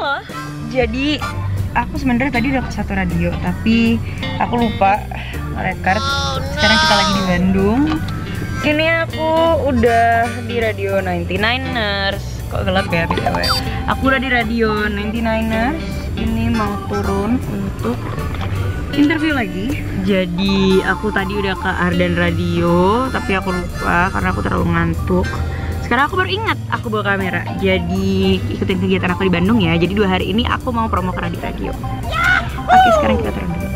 Halo. Jadi aku sebenarnya tadi udah ke satu radio, tapi aku lupa record. Sekarang kita lagi di Bandung. Ini aku udah di radio 99ers. Kok gelap ya BTW. Aku udah di radio 99ers. Ini mau turun untuk interview lagi. Jadi aku tadi udah ke Ardan Radio, tapi aku lupa karena aku terlalu ngantuk. Sekarang aku baru ingat aku bawa kamera. Jadi ikutin kegiatan aku di Bandung ya. Jadi 2 hari ini aku mau promo ke radio. Oke, sekarang kita turun dulu.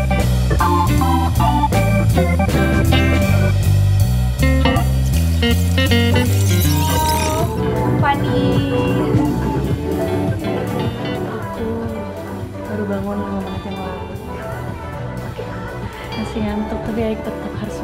Fani, aku baru bangun 5 menit yang lalu. Masih ngantuk, tapi ya tetap harus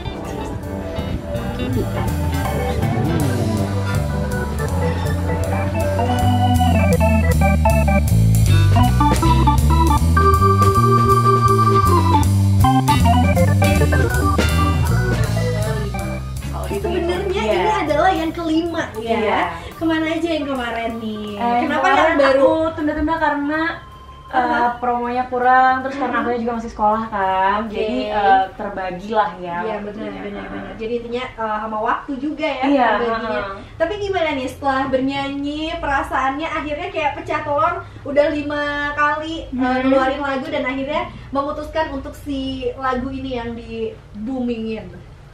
sebenarnya ini adalah yang kelima ya. Kemana aja yang kemarin nih? Kenapa yang baru? Aku tunda-tunda karena promonya kurang, terus karena aku juga masih sekolah kan, jadi terbagilah ya. Iya benar. Jadi intinya sama waktu juga ya. Iya. Tapi gimana nih setelah bernyanyi, perasaannya akhirnya kayak pecah telur, udah 5 kali ngeluarin lagu dan akhirnya memutuskan untuk si lagu ini yang di boomingin.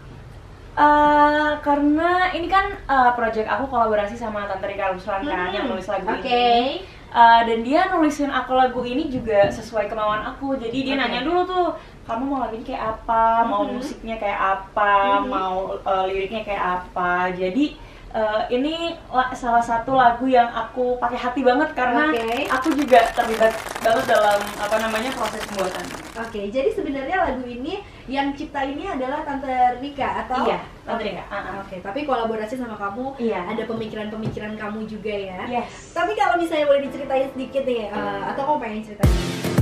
Karena ini kan project aku kolaborasi sama Tante Rika Ruslan kan yang nulis lagu ini. Dan dia nulisin aku lagu ini juga sesuai kemauan aku. Jadi dia nanya dulu tuh, kamu mau lagu ini kayak apa, mau musiknya kayak apa, mau liriknya kayak apa. Jadi ini salah satu lagu yang aku pakai hati banget karena aku juga terlibat banget dalam proses pembuatan. Jadi sebenarnya lagu ini yang cipta ini adalah Tante Rika atau? Iya, Tante Rika. Tapi kolaborasi sama kamu, ada pemikiran-pemikiran kamu juga ya. Yes. Tapi kalau misalnya boleh diceritain sedikit nih, atau kamu pengen ceritain?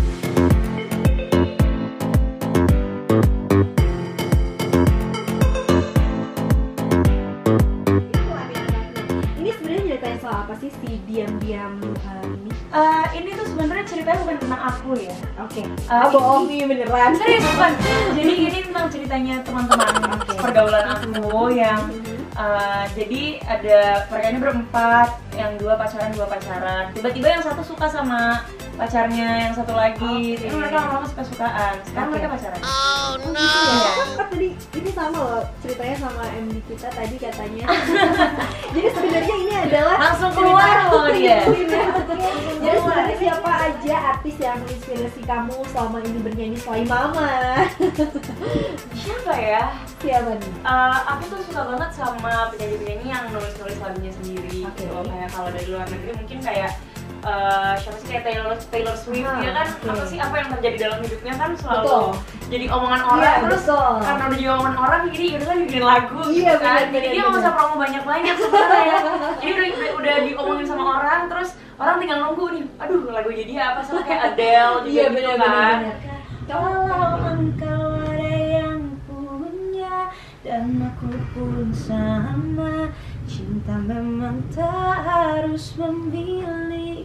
Ini sebenarnya ceritain soal apa sih si diam-diam ini? Ini tuh sebenarnya ceritanya bukan tentang aku ya. Bohong nih beneran. Serius bukan. Jadi ini tentang ceritanya teman-teman pergaulan aku yang jadi ada mereka ini berempat, yang 2 pacaran. Tiba-tiba yang satu suka sama pacarnya yang satu lagi. Ini mereka lama-lama suka-sukaan. Sekarang mereka pacaran. Oh no. Kan tadi ini sama loh ceritanya sama MD kita tadi katanya. Jadi sebenarnya ini adalah langsung keluar loh dia. Jadi sebenarnya siapa aja artis yang menginspirasi kamu selama ini bernyanyi selain Mama? Siapa ya? Siapa nih? Aku tuh suka banget sama penyanyi-penyanyi yang nulis lagunya sendiri. Kayak kalau dari luar negeri mungkin kayak siapa sih, kayak Taylor Swift. Dia kan apa yang terjadi dalam hidupnya kan selalu jadi omongan orang. Terus karena udah jadi omongan orang, jadi udah kan bikin lagu gitu kan. Jadi dia nggak usah promo banyak-banyak sebenarnya. Jadi udah diomongin sama orang, terus orang tinggal nunggu nih, aduh lagunya dia apa, sama kayak Adele juga gitu kan. Kalau engkau ada yang punya dan aku pun sama, cinta memang tak harus memiliki.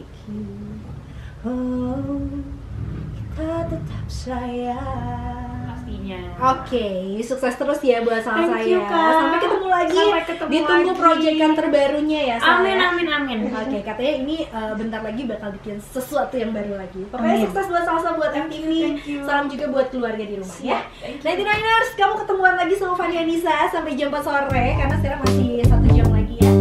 Oh, kita tetap sayang. Pastinya. Sukses terus ya buat sama Thank saya. you, Kak. Sampai ketemu lagi. Ditunggu proyekan terbarunya ya. Amin. Katanya ini bentar lagi bakal bikin sesuatu yang baru lagi. Pokoknya sukses buat Salsa, buat MTV. Salam juga buat keluarga di rumah ya. 99ers, kamu ketemuan lagi sama Fani Anissa sampai jam 4 sore karena sekarang masih 1 jam lagi ya.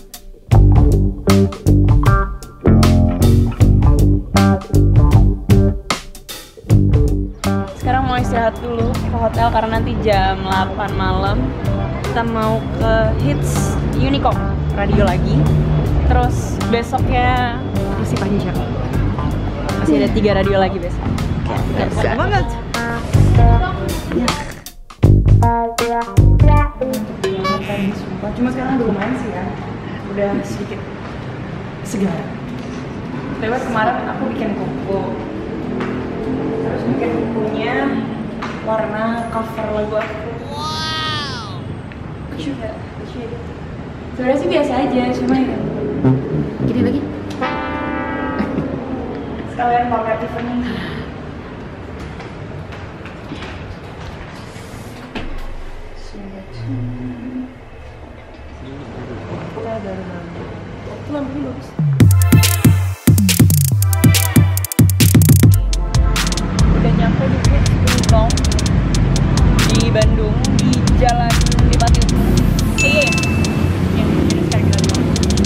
Sekarang mau istirahat dulu ke hotel karena nanti jam 8 malam kita mau ke Hits Unicom radio lagi. Terus besoknya masih panjang. Masih ada 3 radio lagi besok. Seru banget. Cuma sekarang udah lumayan sih ya. Udah sedikit segar. Lewat kemarin aku bikin kuku. Terus bikin bukunya warna cover lagu aku. Lucu ya? Sebenarnya sih biasa aja, cuma ya gini lagi. sekalian pakai Tiffany. Itu lampunya bagus. Udah nyampe di Puncong di Bandung di Jalan Lipati Utara. Jadi sekarang kita lihat.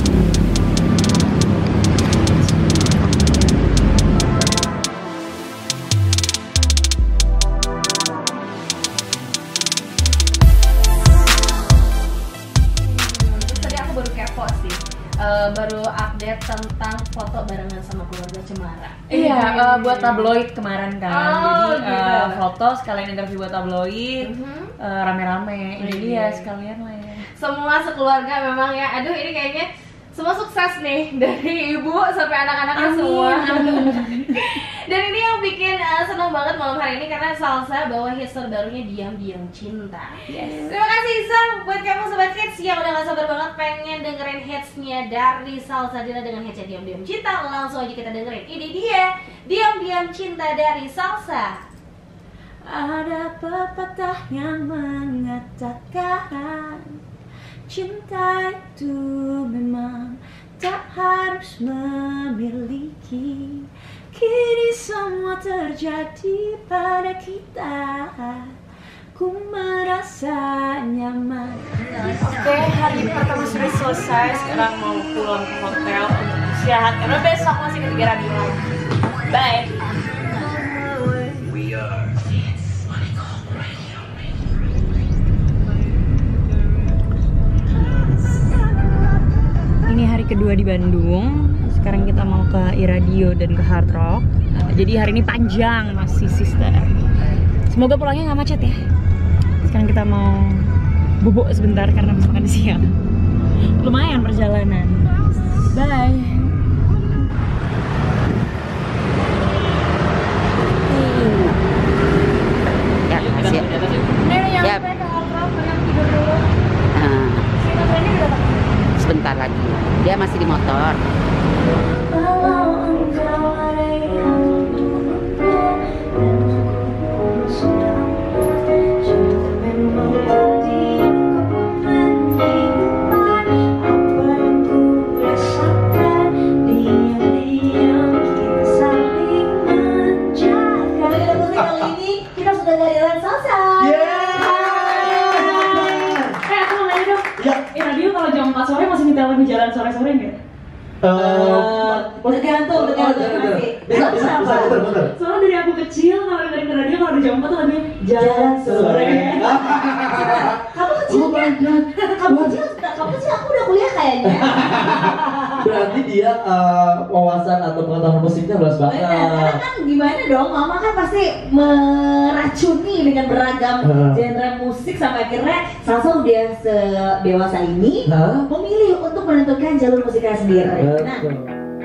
Tadi aku baru kepo sih. Baru update tentang foto barengan sama keluarga Cemara. Iya, buat tabloid kemarin kan. Oh, Jadi gitu. foto sekalian interview buat tabloid, rame-rame. Ini dia sekalian lah ya. Semua sekeluarga memang ya. Aduh, ini kayaknya semua sukses nih dari ibu sampai anak-anaknya semua. Dan ini yang bikin senang banget malam hari ini karena Salsa bawa hits terbarunya Diam-Diam Cinta. Yes. Terima kasih Sam buat kamu Sobat Hits yang udah gak sabar banget pengen dengerin hitsnya dari Salsa Dila dengan hitsnya Diam-Diam Cinta. Langsung aja kita dengerin. Ini dia Diam-Diam Cinta dari Salsa. Ada pepatah yang mengatakan cinta itu memang tak harus memiliki. Kini semua terjadi pada kita. Ku merasa nyaman. Oke, hari pertama sudah selesai. Sekarang mau pulang ke hotel untuk istirahat karena besok masih ketiga radio lagi. Bye. Ini hari kedua di Bandung. Sekarang kita mau ke iRadio dan ke Hard Rock. Jadi hari ini panjang masih sister. Semoga pulangnya nggak macet ya. Sekarang kita mau bubuk sebentar karena habis makan siang. Lumayan perjalanan. Bye. Ya, makasih ya. Ini udah Ya. nyampe ke Hard Rock, kalian tidur dulu. Nah, Si Novelnya udah datang. sebentar lagi. Dia masih di motor. Walau engkau ada yang menunggu dan aku sedang cinta memang penting ku menyimpan apa yang ku rasakan diam-diam kita saling menjaga. Pada musik kali ini kita sudah kehadiran Salsa. Aku mau nanya dong. Ya. Radio kalau jam 4 sore masih nyetel lagu jalan sore-sore nggak? Tergantung nanti. Bisa, bener. Soalnya dari aku kecil kalau dengerin radio kalau di jam 4 tuh lagunya jalan sore. Kamu kecil kan? Kamu kecil aku udah kuliah kayaknya. Berarti dia wawasan atau pengetahuan musiknya luas Benar, karena banget. kan gimana dong, mama kan pasti meracuni dengan beragam genre musik sampai akhirnya Salsa udah sedewasa ini Hah? memilih untuk menentukan jalur musiknya sendiri. Nah, Betul.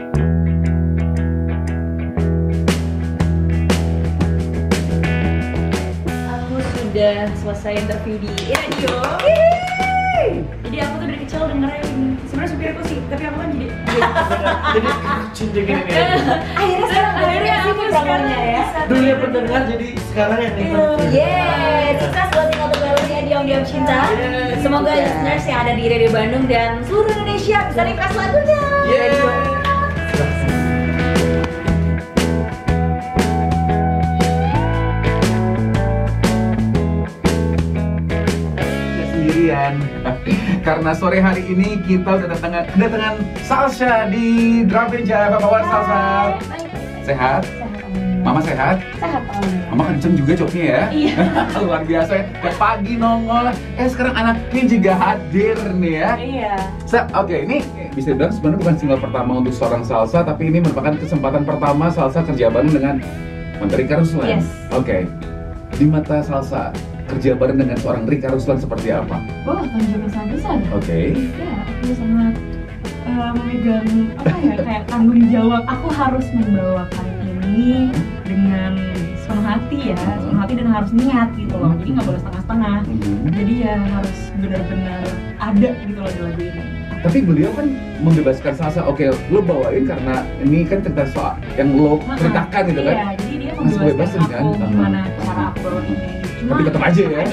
Aku sudah selesai interview di radio. Jadi aku tuh dari kecil dengerin. Sebenarnya supirku sih, tapi aku kan jadi Jadi cinta gini nih. akhirnya sekarang akhirnya sih aku programnya ya. Dulu yang pendengar jadi sekarang yang nikmatin. Yeay, sukses buat tinggal terbarunya Diam-Diam Cinta. Semoga listeners yang ada di Radio Bandung dan seluruh Indonesia bisa request lagunya. Sendirian karena sore hari ini kita udah kedatangan Salsa di Draveja. Apa kabar Salsa? Sehat? Mama sehat? sehat. Mama kenceng juga coknya ya? Iya. Luar biasa ya, tiap pagi nongol. Sekarang anaknya juga hadir nih ya. Iya. Oke, ini bisa dibilang sebenarnya bukan single pertama untuk seorang Salsa, tapi ini merupakan kesempatan pertama Salsa kerja bareng dengan Rika Ruslan. Yes. Oke, di mata Salsa, kerja bareng dengan seorang Rika Ruslan seperti apa? Oh, tanggung jawab besar. Oke. Ya, aku sangat memegang apa ya kayak tanggung jawab. Aku harus membawakan ini dengan sepenuh hati ya, sepenuh hati dan harus niat gitu loh. Jadi nggak boleh setengah-setengah. Jadi ya harus benar-benar ada gitu loh di lagu ini. Tapi beliau kan membebaskan Salsa. Oke, lo bawain karena ini kan cerita soal yang lo ceritakan gitu kan. Iya, jadi dia Masih membebaskan bebasin, aku kan? gimana cara aku bawain ini. Cuma Tapi tetap aja ya.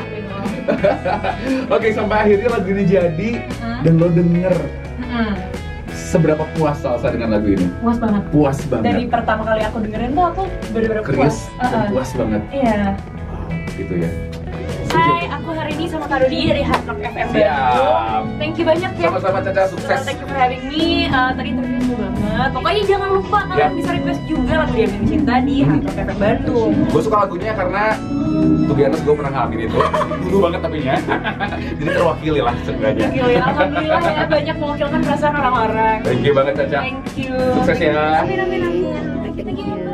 Oke, sampai akhirnya lagu ini jadi dan lo denger. Seberapa puas Salsa dengan lagu ini? Puas banget. Puas banget. Dari pertama kali aku dengerin tuh aku bener-bener puas. Krius dan puas banget. Iya. Wow, gitu ya. Hai, aku hari ini sama Kak Rudi dari Hard Rock FM Siap. Bandung. Thank you banyak ya. Sama-sama Caca, sukses. Thank you for having me. Tadi interview seru banget. Pokoknya jangan lupa kalian bisa request juga lagu Diam yang Cinta di Hard Rock FM Bandung. Gue suka lagunya karena to be honest gue pernah ngalamin itu. Dulu banget tapi nya. Jadi terwakili lah seenggaknya. Alhamdulillah ya, banyak mewakilkan perasaan orang-orang. Thank you banget Caca. Thank you. Sukses ya. Amin. Thank you.